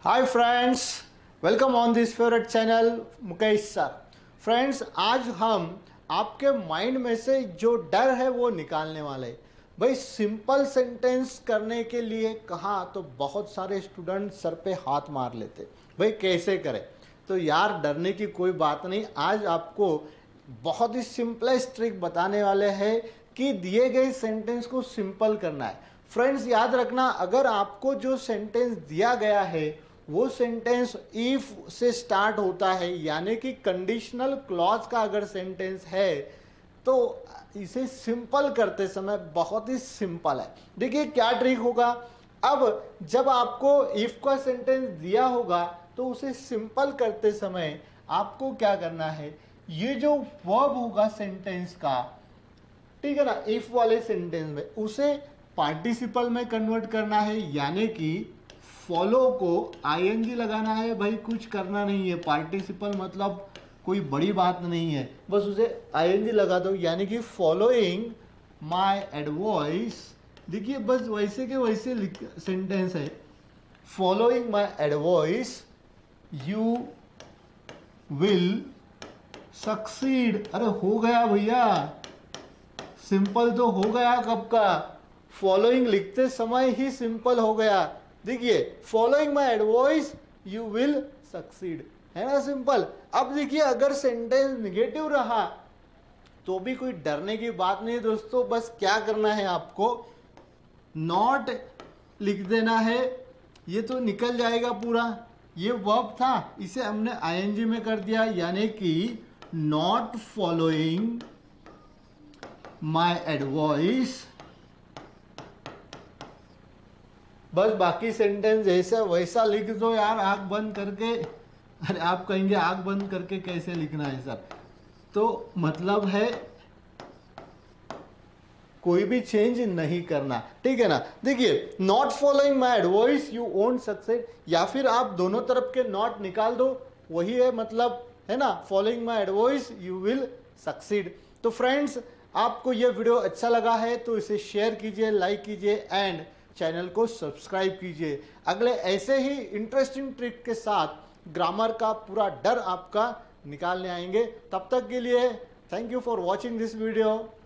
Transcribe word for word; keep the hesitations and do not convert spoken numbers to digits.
Hi friends, welcome on this favourite channel Mukesh sir. Friends, आज हम आपके माइंड में से जो डर है वो निकालने वाले। भाई सिंपल सेंटेंस करने के लिए कहा तो बहुत सारे स्टूडेंट सर पे हाथ मार लेते, भाई कैसे करें। तो यार डरने की कोई बात नहीं, आज आपको बहुत ही सिंपलेस्ट ट्रिक बताने वाले हैं कि दिए गए सेंटेंस को सिंपल करना है। फ्रेंड्स याद रखना, अगर आपको जो सेंटेंस दिया गया है वो सेंटेंस इफ से स्टार्ट होता है, यानी कि कंडीशनल क्लॉज का अगर सेंटेंस है तो इसे सिंपल करते समय बहुत ही सिंपल है। देखिए क्या ट्रिक होगा। अब जब आपको इफ का सेंटेंस दिया होगा तो उसे सिंपल करते समय आपको क्या करना है, ये जो वर्ब होगा सेंटेंस का, ठीक है ना, इफ वाले सेंटेंस में उसे पार्टिसिपल में कन्वर्ट करना है, यानी कि फॉलो को आईएनजी लगाना है। भाई कुछ करना नहीं है, पार्टिसिपल मतलब कोई बड़ी बात नहीं है, बस उसे आईएनजी लगा दो, यानी कि फॉलोइंग माय एडवाइस। देखिए बस वैसे के वैसे सेंटेंस है, following my advice you will succeed. अरे हो गया भैया, सिंपल तो हो गया कब का, फॉलोइंग लिखते समय ही सिंपल हो गया। देखिए following my advice you will succeed, है ना सिंपल। अब देखिए अगर सेंटेंस निगेटिव रहा तो भी कोई डरने की बात नहीं दोस्तों, बस क्या करना है आपको, नॉट लिख देना है, ये तो निकल जाएगा पूरा। ये वर्ब था, इसे हमने आईएनजी में कर दिया, यानी कि नॉट फॉलोइंग माय एडवाइस। बस बाकी सेंटेंस जैसा वैसा लिख दो यार, आंख बंद करके। अरे आप कहेंगे आंख बंद करके कैसे लिखना है सर, तो मतलब है कोई भी चेंज नहीं करना, ठीक है ना। देखिए not following my advice you won't succeed, या फिर आप दोनों तरफ के नॉट निकाल दो, वही है मतलब, है ना, following my advice you will succeed. तो फ्रेंड्स आपको यह वीडियो अच्छा लगा है तो इसे शेयर कीजिए, लाइक कीजिए एंड चैनल को सब्सक्राइब कीजिए। अगले ऐसे ही इंटरेस्टिंग ट्रिक के साथ ग्रामर का पूरा डर आपका निकालने आएंगे। तब तक के लिए thank you for watching this video.